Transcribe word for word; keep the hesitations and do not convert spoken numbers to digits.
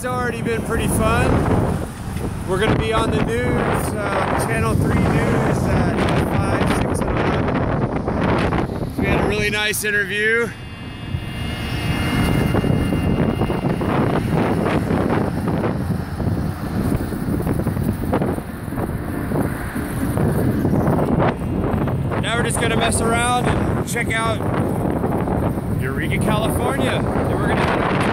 it's already been pretty fun. We're going to be on the news, uh, Channel three News at five, six, and eleven. We had a really nice interview. Now we're just going to mess around and check out Eureka, California. Then we're going to